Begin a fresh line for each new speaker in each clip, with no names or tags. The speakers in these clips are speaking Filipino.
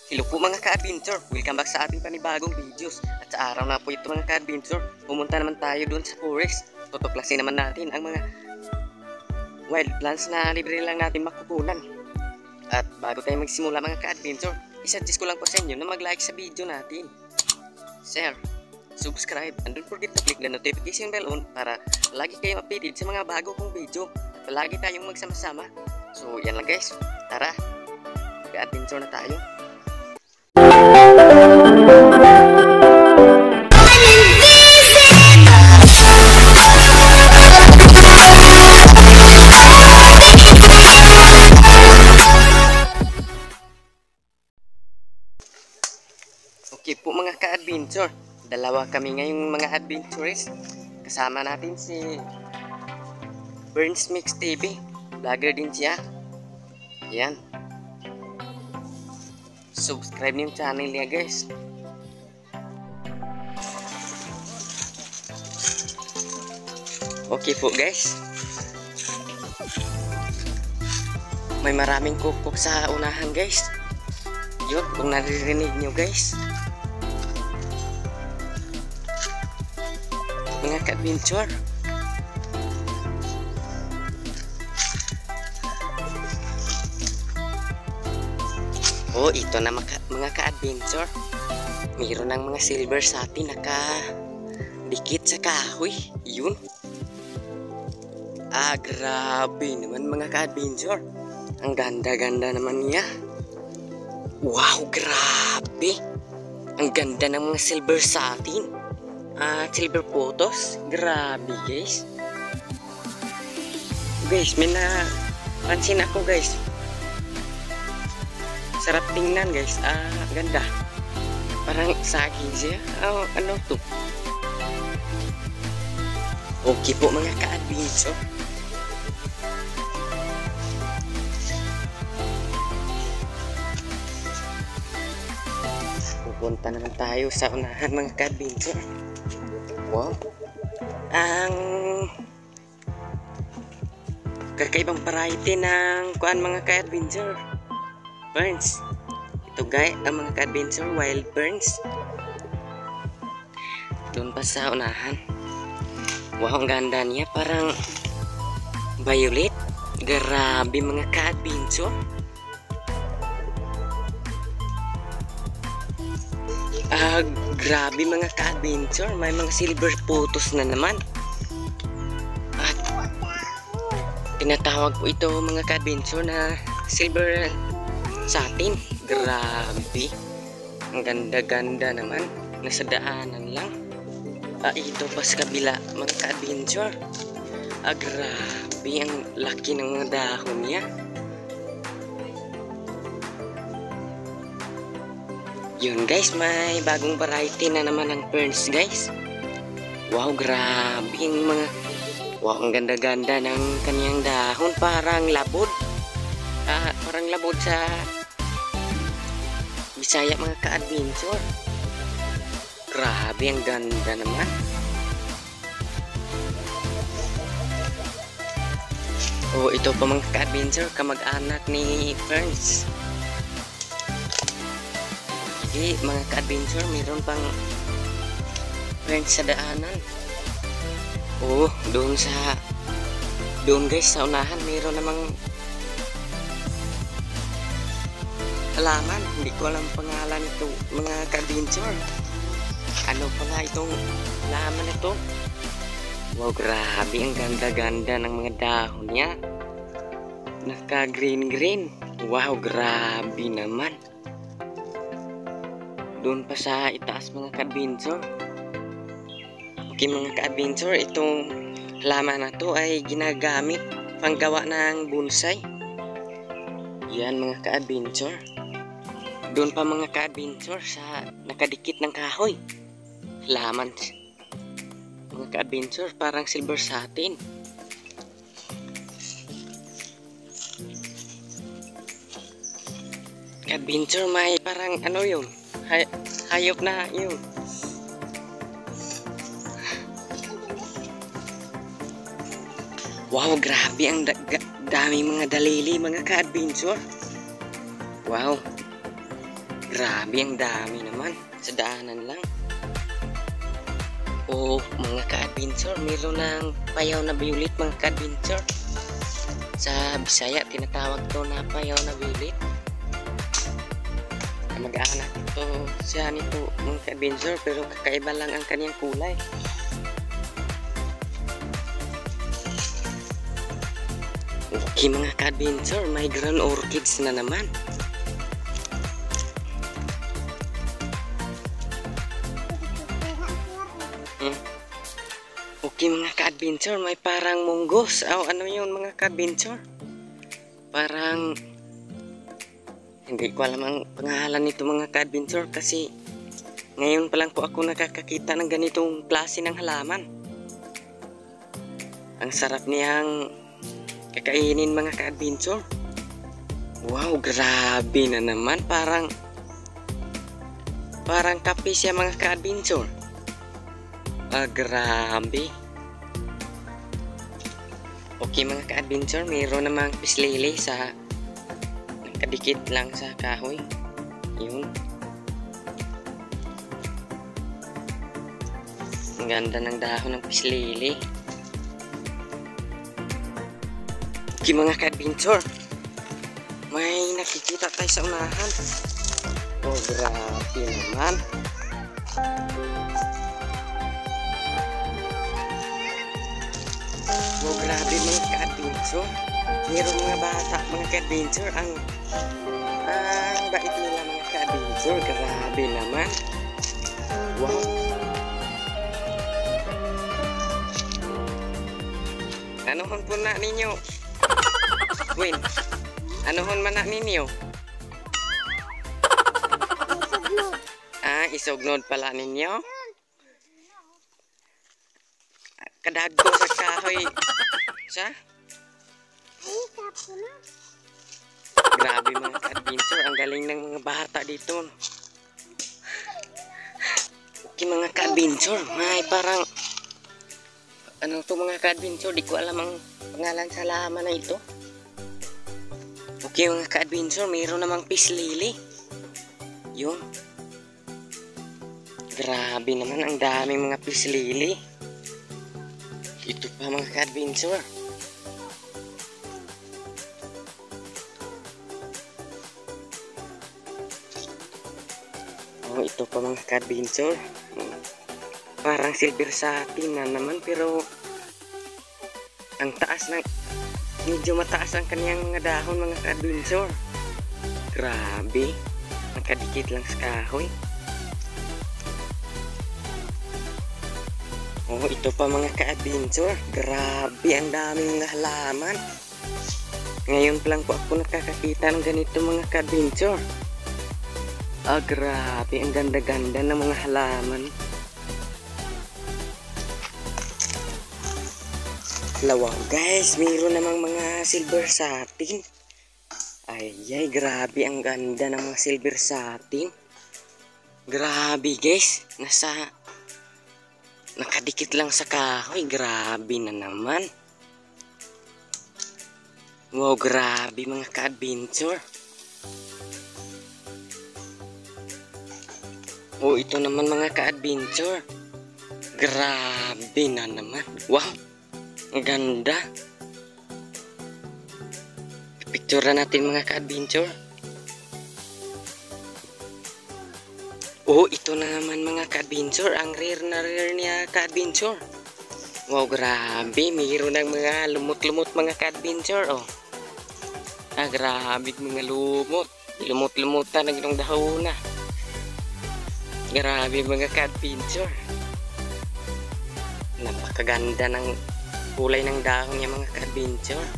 Hello po mga ka-adventure, welcome back sa ating panibagong videos. At sa araw na po ito mga ka-adventure, pumunta naman tayo doon sa forest. Tutuklasin naman natin ang mga wild plants na libre lang natin makukunan. At bago tayo magsimula mga ka-adventure, isa-suggest ko lang po sa inyo na mag-like sa video natin, share, subscribe, and don't forget to click the notification bell on para lagi kayong updated sa mga bago kong video at palagi tayong magsama-sama. So yan lang guys, tara, mag-adventure na tayo. Okay po mga ka-adventure, dalawa kami ngayong mga adventurers. Kasama natin si Burns Mix TV, vlogger din siya. Yan, subscribe niyo yung channel niya guys. Okay po guys, may maraming kukuk sa unahan guys. Yun, kung naririnig nyo guys, mga ka-adventure. Oh, ito na mga ka-adventure. Mayroon ng mga silver satin nakadikit sa kahoy. Yun. Grabe naman mga ka-adventure. Ang ganda-ganda naman niya. Wow, grabe. Ang ganda ng mga silver satin. Silver photos. Grabe guys. Guys, may napansin ako guys. Sarap tingnan guys. Ganda. Parang saging siya. Ano to? Okay po mga ka-adventure. Pupunta naman tayo sa unahan mga ka-adventure. Wow. Ang kakaibang variety ng kuan mga ka-adventure. Burns. Ito guys, ang mga ka-adventure, wild burns. Doon pa sa unahan. Wow, ang ganda niya. Parang violet. Grabe mga ka-adventure. Grabe mga ka-adventure. May mga silver photos na naman. At tinatawag po ito mga ka-adventure na silver satin. Grabe. Ang ganda-ganda naman. Nasa daanan lang. Ito pa sa kabila mga ka-adventure. Grabe. Ang laki ng mga dahon niya. Yun guys, may bagong variety na naman ng ferns guys. Wow, grabe yung mga... Wow, ang ganda-ganda ng kanyang dahon. Parang labod. Parang labod sa Bisaya mga ka-adventure. Grabe, ang ganda naman. Oh, ito pa mga ka-adventure, kamag-anak ni ferns. Mga ka-adventure, mayroon pang friends sa daanan. Oh, doon guys sa unahan mayroon namang halaman. Hindi ko alam pangalan ito mga ka-adventure. Ano pala itong halaman ito? Wow, grabe, ang ganda-ganda ng mga dahon niya. Naka green. Wow, grabe naman. Doon pa sa itaas mga ka-adventure. Okay mga ka-adventure, itong halaman na to ay ginagamit panggawa ng bonsai. Yan mga ka-adventure. Doon pa mga ka-adventure sa nakadikit ng kahoy. Halaman mga ka-adventure, parang silver satin. Ka-adventure, may parang ano yun, hayop na yun. Wow, grabe ang dami mga dalili mga ka-adventure. Wow. Grabe, ang dami naman. Sa daanan lang. Oh, mga ka-adventure, meron ng payaw na violet, mga ka-adventure. Sa Bisaya, tinatawag to na payaw na violet. Mag-aanak ito siya nito, mga ka-adventure, pero kakaiba lang ang kanyang kulay. Okay, mga ka-adventure, may ground orchids na naman. Okay, mga ka-adventure, may parang munggos. Oh, ano yun, mga ka-adventure? Parang hindi ko alam ang pangalan nito, mga ka-adventure, kasi ngayon pa lang po ako nakakakita ng ganitong klase ng halaman. Ang sarap niyang kakainin, mga ka-adventure. Wow, grabe na naman. Parang kape siya, mga ka-adventure. Grabe. Okay, mga ka-adventure, mayroon namang pislili sa nakadikit lang sa kahoy. Yun. Ang ganda ng dahon ng pislili. Okay, mga ka-adventure, may nakikita tayo sa unahan. Oh, grabe naman. Oh, grabe, mga ka-adventure. Mayroong mga bata, mga ka-adventure. Ang bait nila, mga ka-adventure. Grabe naman. Wow. Anohon po na ninyo? Win, anohon man na ninyo? Isugnod pala ninyo? Kadagko sa kahoy. Sa? Grabe, mga ka-adventure, ang galing ng mga bata dito. Okay, mga ka-adventure, may parang ano to, mga ka-adventure, di ko alam ang pangalan sa halaman na ito. Okay, mga ka-adventure, mayroon namang pislili. Yun. Grabe naman, ang daming mga pislili. Ito pa, mga ka-adventure. Oh, ito pa, mga ka-adventure. Parang silver satin na naman, pero ang taas ng, medyo mataas ang kaniyang mga dahon, mga ka-adventure. Grabe, nakadikit lang sa kahoy. Oh, ito pa, mga ka-adventure. Grabe, ang daming mga halaman. Ngayon pa lang po ako nakakakita ng ganito, mga ka-adventure. Grabe, ang ganda-ganda ng mga halaman. Wow, guys, mayroon namang mga silver satin. Ay, grabe, ang ganda ng mga silver satin. Grabe, guys, nakadikit lang sa kahoy. Grabe na naman. Wow, grabe, mga ka-adventure. Oh, ito naman, mga ka-adventure. Grabe na naman. Wow, ang ganda. Picture natin, mga ka-adventure. Oh, ito na naman, mga ka-adventure. Ang rare na rare niya, ka-adventure. Wow, grabe. Mayroon ng mga lumot-lumot, mga ka-adventure. Oh. Grabe, mga lumot. Lumot-lumutan ng itong dahon na. Grabe, mga ka-adventure. Napakaganda ng kulay ng dahon niya, mga ka-adventure.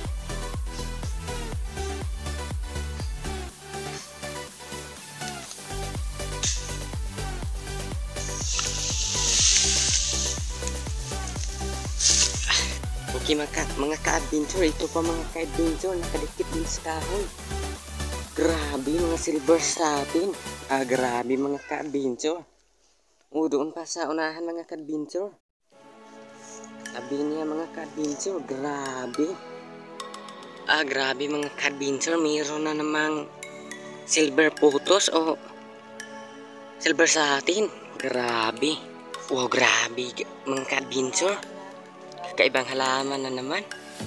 Okay, mga ka-adventure, ito pa, mga ka-adventure, nakadikit din sa kahoy. Grabe, mga silver satin. Grabe, mga ka-adventure. Doon pa sa unahan, mga ka-adventure. Sabi niya, mga ka-adventure, grabe. Grabe, mga ka-adventure, mayroon na namang silver putos o silver satin. Grabe. Wow, grabe mga ka-adventure. Kakaibang halaman na naman.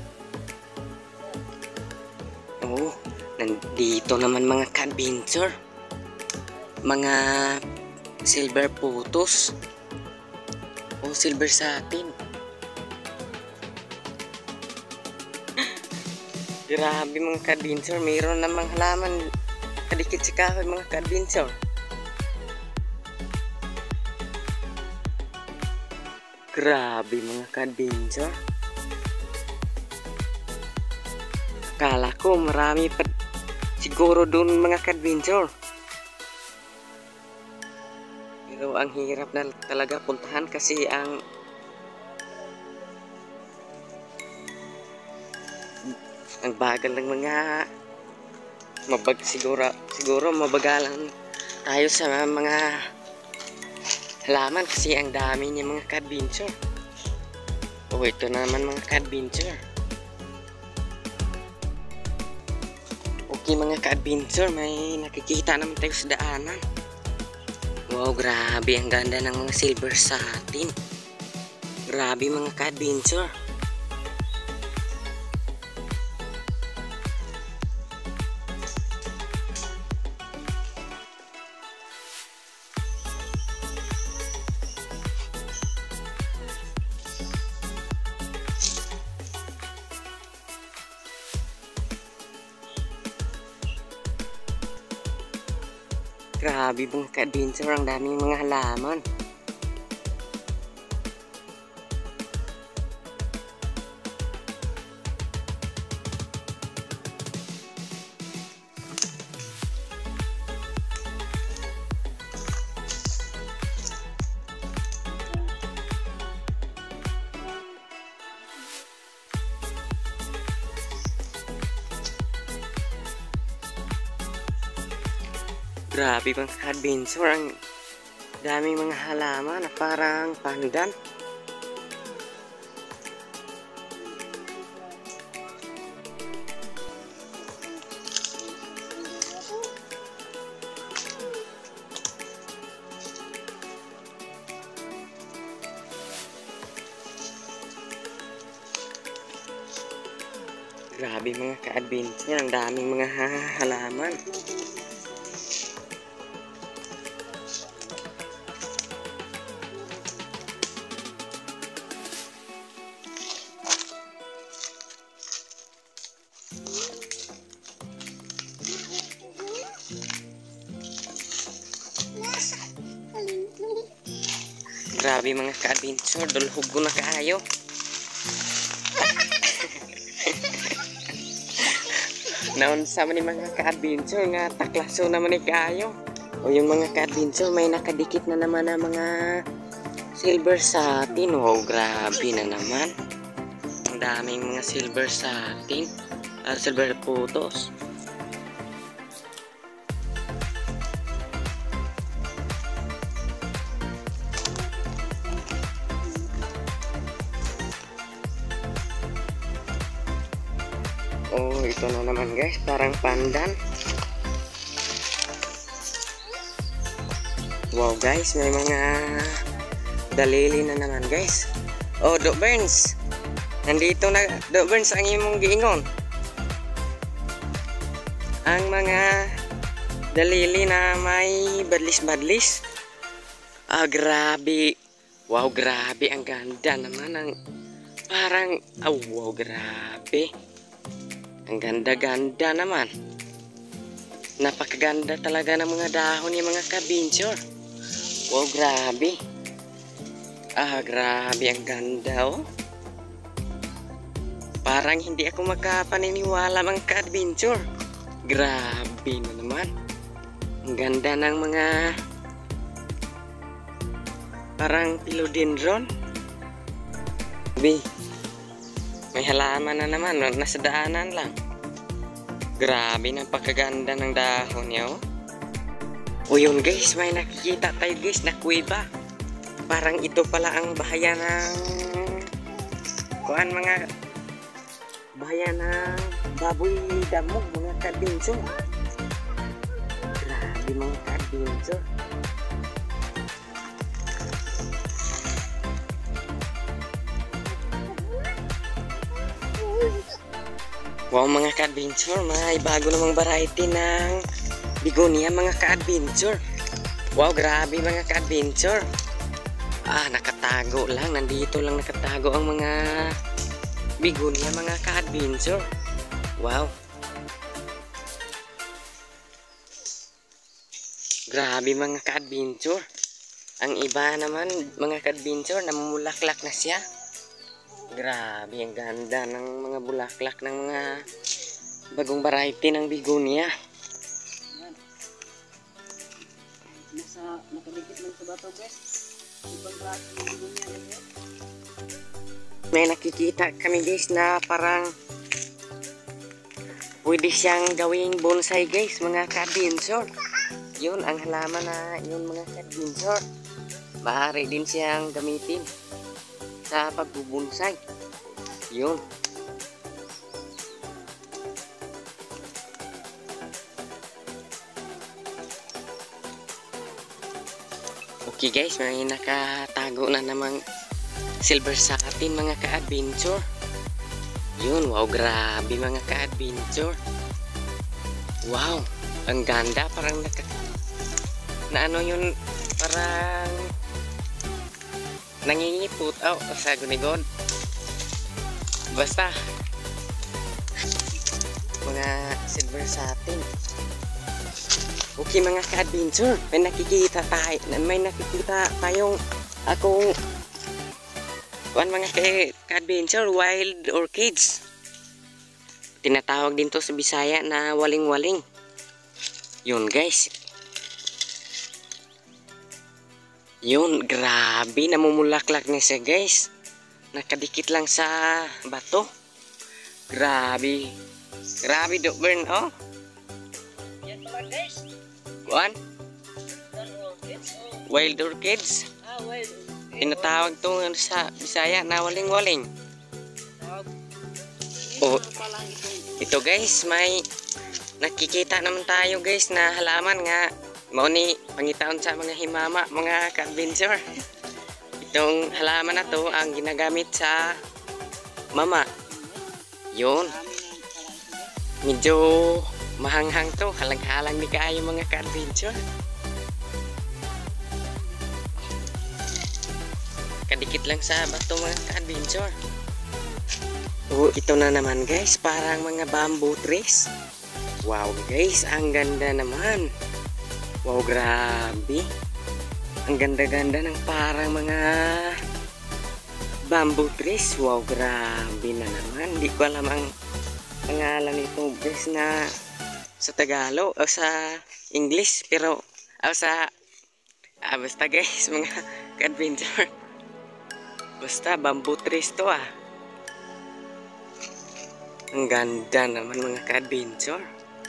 Oh, nandito naman mga ka-adventure. Mga silver putos o silver satin. Grabe mga ka-adventure, mayroon namang halaman kadikit sa kahoy mga ka-adventure. Grabe mga ka-adventure. Akala ko marami pa siguro doon mga ka-adventure. Pero ang hirap na talaga puntahan kasi ang bagal ng mga siguro mabagalan tayo sa mga halaman kasi ang dami niya mga ka-adventure. Oh, ito naman mga ka-adventure. Okay mga ka-adventure, may nakikita naman tayo sa daanan. Wow, grabe ang ganda ng mga silver satin. Grabe mga ka-adventure. Grabe mga ka-adventure, ang daming mga halaman. Grabe mga ka-adventure, ang daming mga halaman na parang pandan. Grabe mga ka-adventure, ang daming mga halaman. Grabe mga ka-adventure, dulhog ko na kaayo. Naon sa man mga ka-adventure nga taklaso naman ni kaayo. O yung mga ka-adventure may nakadikit na naman na mga silver satin. Wow, grabe na naman. Ang daming mga silver satin, silver putos. Oh, ito na naman guys, parang pandan. Wow guys, may mga dalili na naman guys. Oh, Doc Burns. Nandito na, Doc Burns, ang imong giingon. Ang mga dalili na may badlis-badlis. Ah, grabe. Wow, grabe. Ang ganda naman. Ang parang, oh, wow, grabe. Ang ganda-ganda naman. Napakaganda talaga ng mga dahon ni mga ka-adventure. Wow, grabe. Ah, grabe. Ang ganda, oh. Parang hindi ako makapaniniwala mga ka-adventure. Grabe na naman. Ang ganda ng mga parang philodendron. May halaman na naman, nasa daanan lang. Grabe, napakaganda ng dahon niya, oh. O yun guys, may nakikita tayo guys na kuweba. Parang ito pala ang bahaya ng mga bahaya ng baboy damog mga ka-adventure. Grabe mga ka-adventure. Wow mga ka-adventure, may bago namang variety ng bigonia mga ka-adventure. Wow, grabe mga ka-adventure. Nakatago lang. Nandito lang nakatago ang mga bigonia mga ka-adventure. Wow. Grabe mga ka-adventure. Ang iba naman mga ka-adventure, namumulaklak na siya. Grabe, ang ganda ng mga bulaklak ng mga bagong variety ng bigonia. Nakadikit lang sa bato, guys. Ibang klase ng bigonia na yun. May nakikita kami guys na parang pwede siyang gawing bonsai guys, mga ka-adventure. Yun ang halaman na yun mga ka-adventure. Maaari din siyang gamitin sa pagbubonsai. Yun. Okay guys, may nakatago na namang silver satin mga ka-adventure. Yun, wow, grabe mga ka-adventure. Wow, ang ganda, parang ano yun, parang nangingipot sa gunigod. Basta mga silver satin. Okay mga ka-adventure, may nakikita tayong akong mga ka-adventure, wild orchids. Tinatawag din to sa Bisaya na waling-waling. Yun guys. Yun, grabe, namumulaklak na siya guys. Nakadikit lang sa bato. Grabe. Grabe do burn, oh. Yan pala guys. Kuan? Wild orchids. Wild. Tinatawag to sa Bisaya na waling-waling. Oh, ito guys, may nakikita naman tayo guys na halaman nga mao ni pangitaon sa mga himama mga ka-adventure. Itong halaman na to ang ginagamit sa mama. Yun. Medyo mahanghang to, halang-halang ni kaayo mga ka-adventure. Kadikit lang sa bato mga ka-adventure. Ito na naman guys, parang mga bamboo trees. Wow guys, ang ganda naman. Wow, grabe. Ang ganda-ganda ng parang mga bamboo trees. Wow, grabe na naman. Hindi ko alam ang pangalan nito guys na sa Tagalog o sa English. Pero basta guys, mga ka-adventure. Basta bamboo trees to Ang ganda naman mga ka-adventure.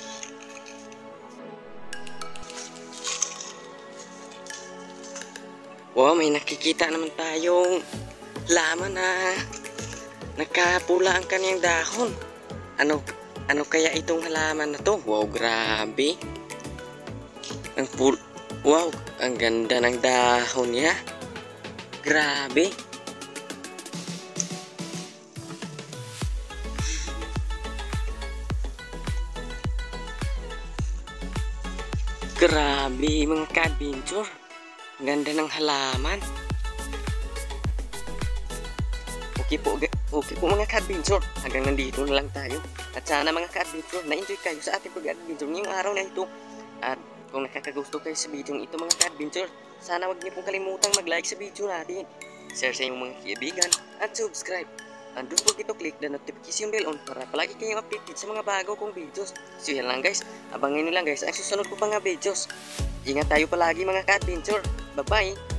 Wow, may nakikita naman tayong laman na nakapula ang kanyang dahon. Ano kaya itong halaman na to? Wow, grabe. Wow, ang ganda ng dahon niya. Grabe. Grabe mga ka-adventure. Ganda ng halaman. Okay po mga ka-adventure. Hanggang nandito na lang tayo. At sana mga ka-adventure, na-enjoy kayo sa ating pag-adventure ngayong araw na ito. At kung nakakagusto kayo sa video ito mga ka-adventure, sana huwag niyo pong kalimutang mag-like sa video natin, share sa inyong mga kaibigan, at subscribe. And don't forget to click the notification bell on para palagi kayong updated sa mga bago kong videos. So yan lang guys, abangan nyo lang guys ang susunod ko pa nga videos. Ingat tayo palagi mga ka-adventure. Bye bye!